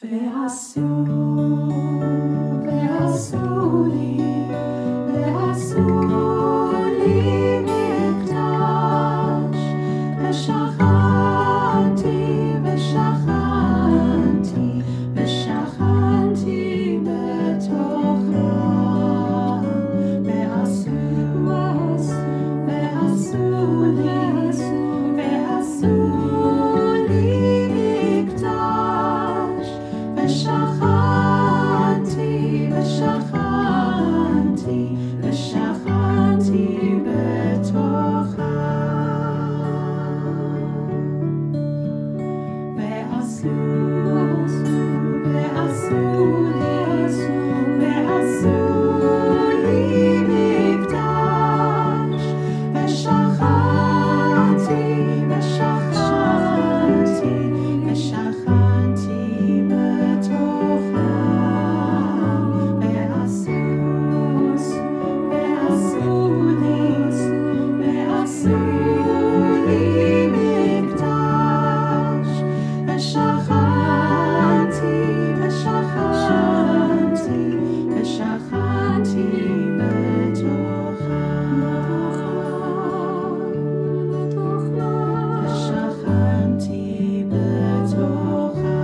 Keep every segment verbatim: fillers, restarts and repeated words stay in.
ועשו, ועשו לי, ועשו לי מקדש, ושכנתי, ושכנתי, ושכנתי בתוכה. ועשו, ועשו לי, ועשו לי מקדש, ושכנתי, ושכנתי, ושכנתי בתוכה. ועשו, ועשו לי, ועשו לי מקדש, ושכנתי, ושכנתי, ושכנתי בתוכה. ועשו, ועשו לי, ועשו לי מקדש, ושכנתי, ושכנתי, ושכנתי בתוכה. ושכנתי בתוכה.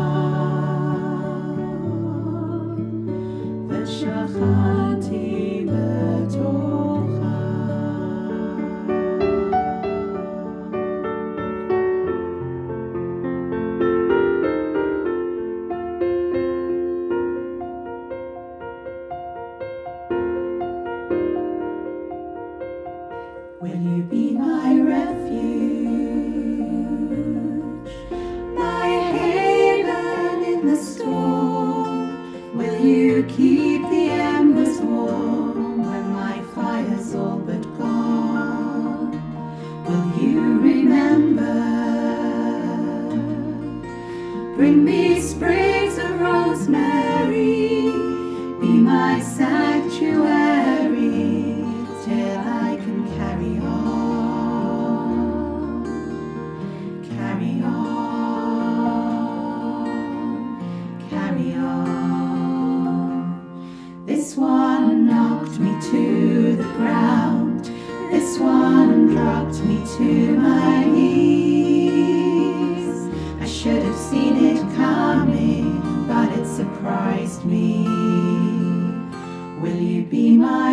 ושכנתי בתוכה. Will you be my refuge, my haven in the storm? Will you keep the embers warm when my fire's all but gone? Will you remember? Bring me sprigs of rosemary, be my sanctuary, till I can carry on, carry on, carry on. This one knocked me to the ground, this one dropped me to my knees. I should have seen it coming, but it surprised me. Will you be my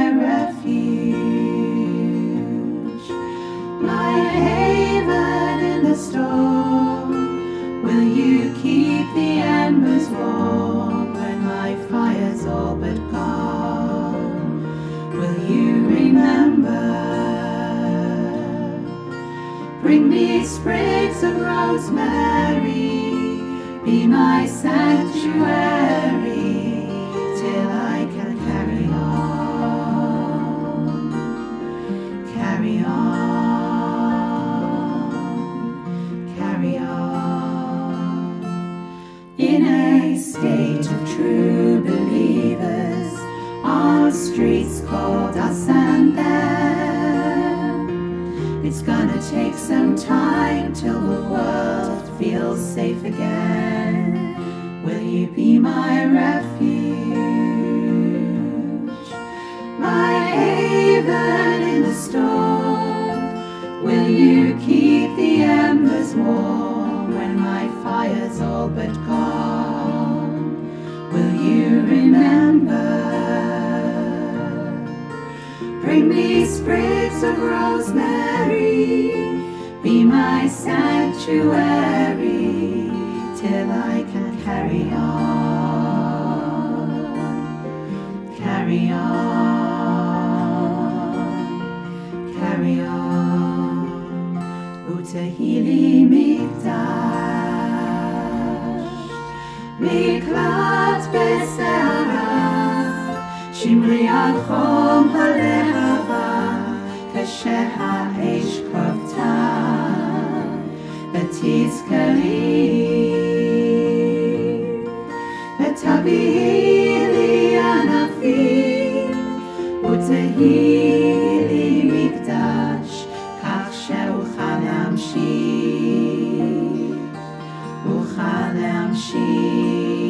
refuge, my haven in the storm? Will you keep the embers warm when my fire's all but gone? Will you remember? Bring me sprigs of rosemary, be my sanctuary, till I can carry on, carry on, carry on. In a state of true believers, on streets called us and them, it's gonna take some time till the world feels safe again. Will you be my refuge, my haven in the storm? Will you keep the embers warm when my fire's all but gone? Will you remember? Bring me sprigs of rosemary, be my sanctuary, till I can carry on, carry on, carry on. Utahili Mikdash, Miklat Beseara, Shimri al Chom Halehava, Kasheha Eish Kovta, Betizkari, Betavili Anafi, Utahili Mikdash, Kach she'uchal להמשיך, אוכל להמשיך.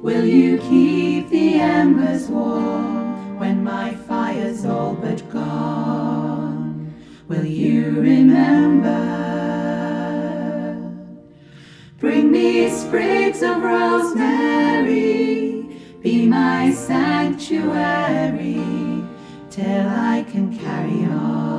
Will you keep the embers warm when my fire's all but gone? Will you remember? Bring me sprigs of rosemary, be my sanctuary, till I can carry on.